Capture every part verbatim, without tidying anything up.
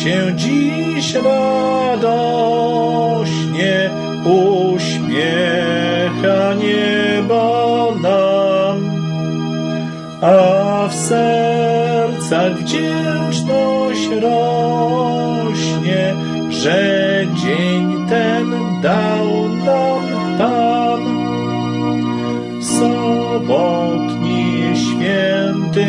się dziś radośnie uśmiecha niebo nam, a w sercach wdzięczność rośnie, że dzień ten dał nam Pan. Sobotni święty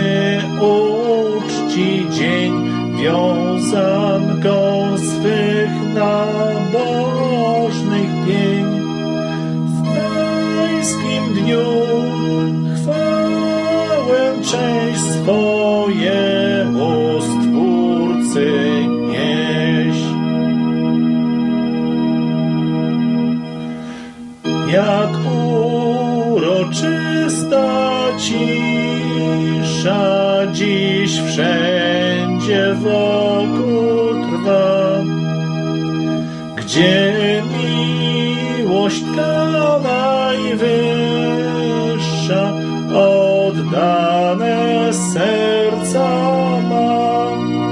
uczci dzień wiązanką swych nabożnych pień. W pańskim dniu chwałę, cześć swojemu Stwórcy nieś. Jak uroczysta cisza dziś wszędzie wokół trwa, gdzie miłość ta najwyższa oddane serca ma.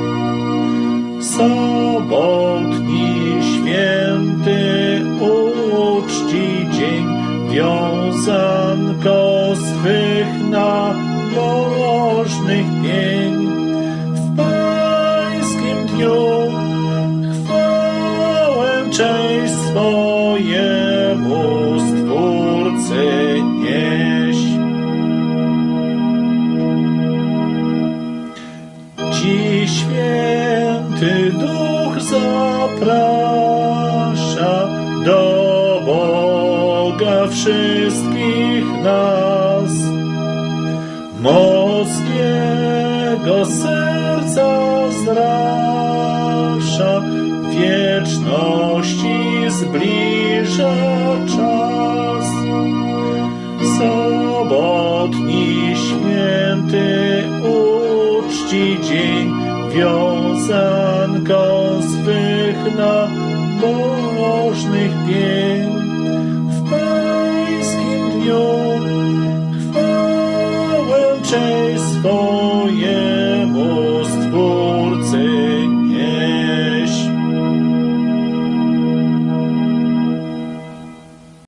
Sobotni święty uczci dzień wiązanką swych nabożnych pień. W pańskim dniu chwałę, cześć swojemu Stwórcy nieś. Dziś święty Duch zaprasza do Boga wszystkich nas. Moc Jego serca zrasza, wieczności zbliża czas. Sobotni święty uczci dzień wiązany